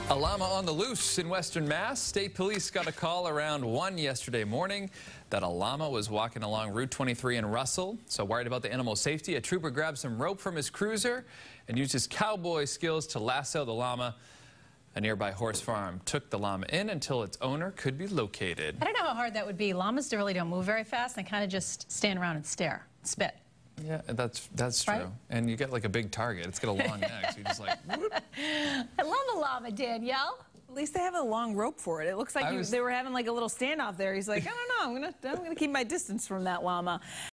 A llama on the loose in Western Mass. State police got a call around 1 yesterday morning that a llama was walking along Route 23 in Russell. So worried about the animal's safety, a trooper grabbed some rope from his cruiser and used his cowboy skills to lasso the llama. A nearby horse farm took the llama in until its owner could be located. I don't know how hard that would be. Llamas really don't move very fast. They kind of just stand around and stare, spit. Yeah, that's true. Right? And you get like a big target. It's got a long neck, so you just like, whoop. I love a llama, Danielle. At least they have a long rope for it. It looks like they were having like a little standoff there. He's like, I don't know, I'm gonna keep my distance from that llama.